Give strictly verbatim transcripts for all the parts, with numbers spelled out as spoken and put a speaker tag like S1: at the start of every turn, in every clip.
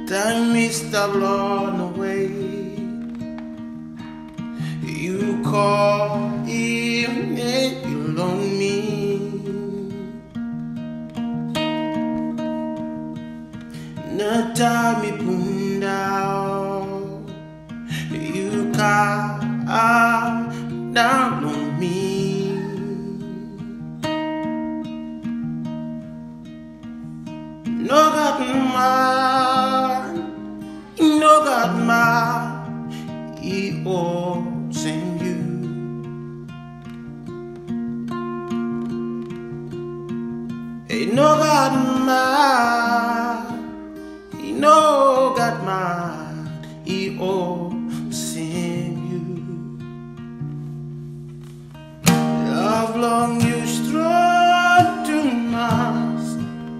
S1: Time is the blown away. You call him and you on me. Na time punda, you come down on me. No got man, no got man, he all send you. Hey, no got man, he no got man, he all send you. Love long you strong tumas,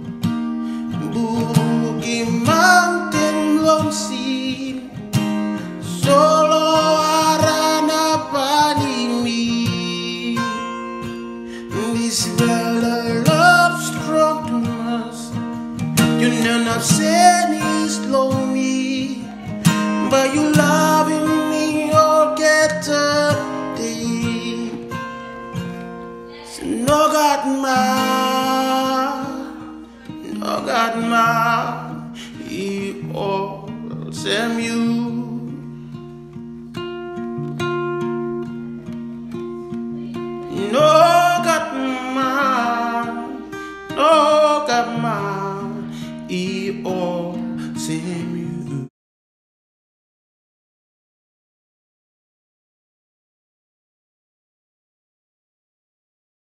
S1: boogie mountain long sea, solo arana panimi. This world of love strong tumas, you know not saying is lonely, but you loving me all get up day. So no got man, no got man, he all send you.